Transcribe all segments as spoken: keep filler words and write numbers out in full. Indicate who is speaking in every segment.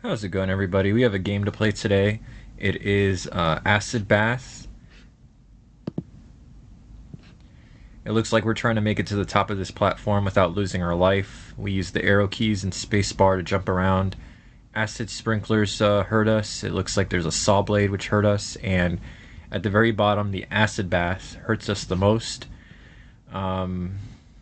Speaker 1: How's it going, everybody? We have a game to play today. It is uh, Acid Bath. It looks like we're trying to make it to the top of this platform without losing our life. We use the arrow keys and spacebar to jump around. Acid sprinklers uh, hurt us. It looks like there's a saw blade which hurt us, and at the very bottom, the acid bath hurts us the most. Um,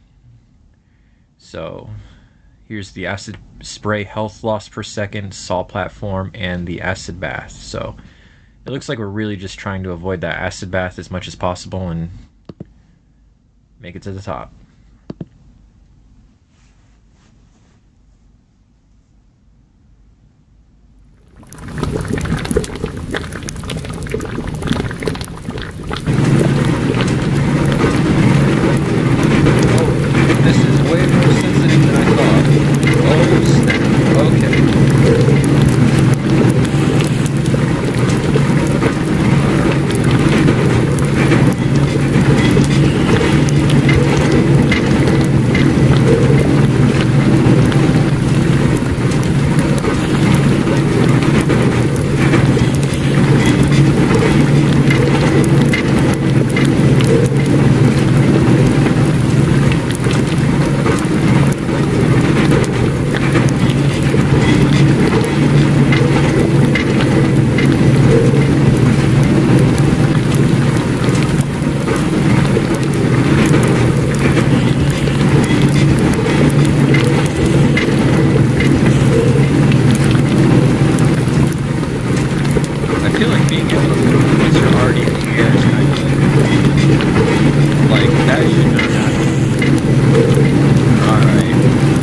Speaker 1: so here's the acid spray health loss per second, saw platform, and the acid bath. So it looks like we're really just trying to avoid that acid bath as much as possible and make it to the top. I feel like being able to, once you're already in the air, is kind of like, that should not happen. Alright.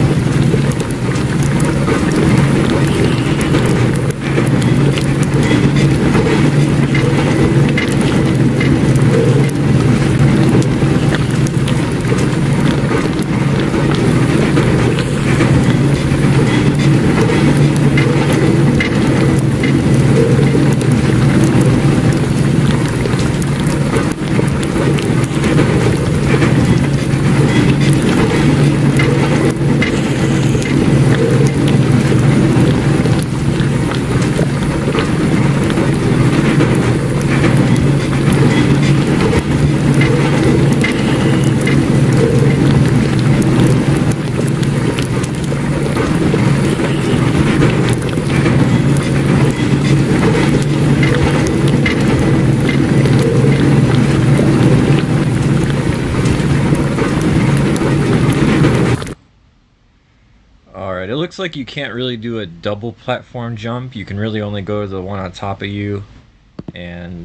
Speaker 1: Alright, it looks like you can't really do a double platform jump. You can really only go to the one on top of you. And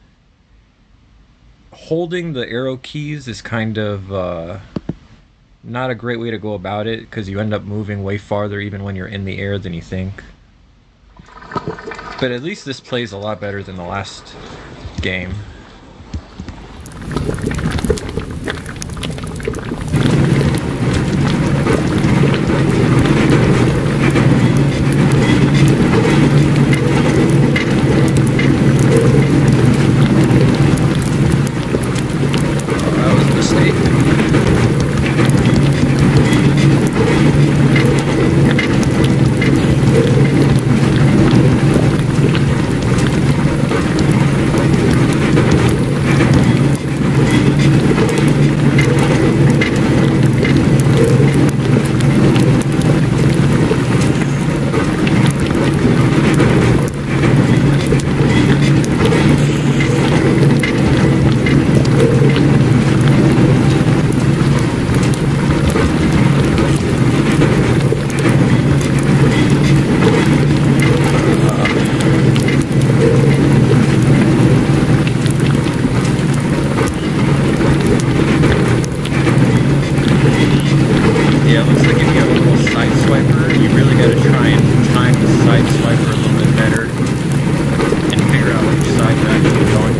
Speaker 1: holding the arrow keys is kind of uh, not a great way to go about it, because you end up moving way farther even when you're in the air than you think. But at least this plays a lot better than the last game. Yeah, it looks like if you have a little side swiper, you really got to try and time the side swiper a little bit better and figure out which side you're actually going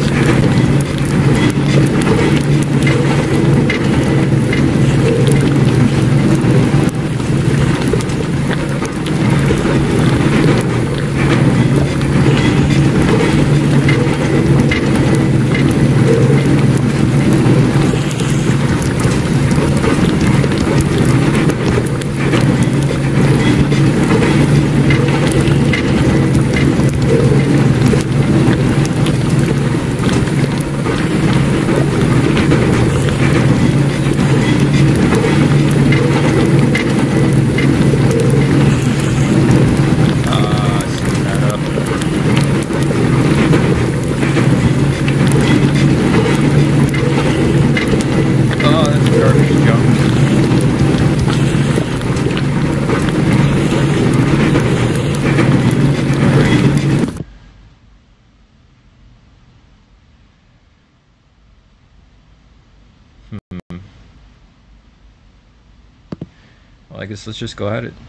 Speaker 1: to. I guess let's just go at it.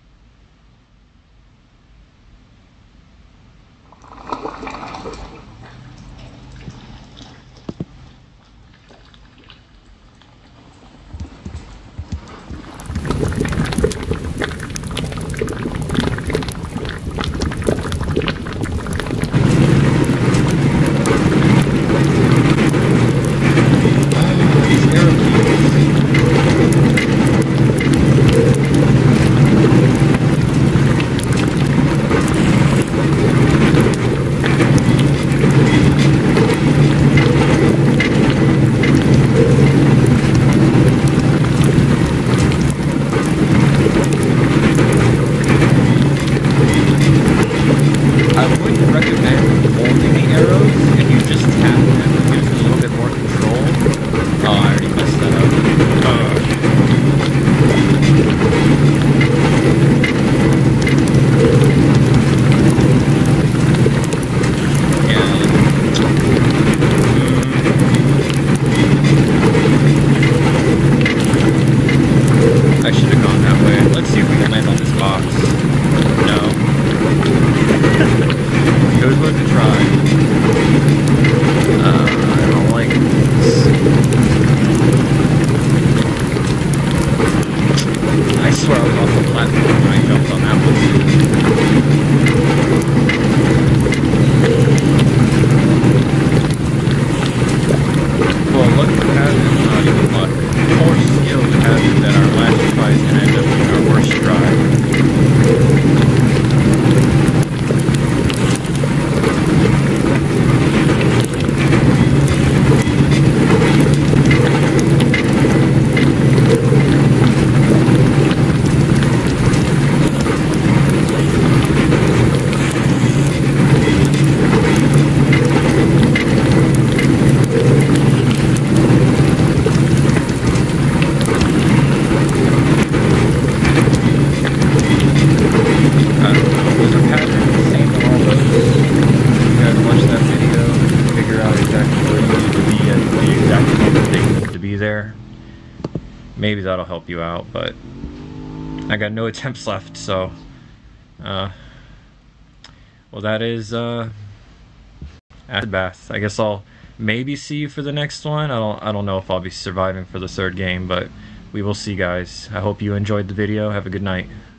Speaker 1: There, maybe that'll help you out, but I got no attempts left, so uh well, that is uh Acid Bath. I guess I'll maybe see you for the next one. I don't I don't know if I'll be surviving for the third game, but we will see, guys. I hope you enjoyed the video. Have a good night.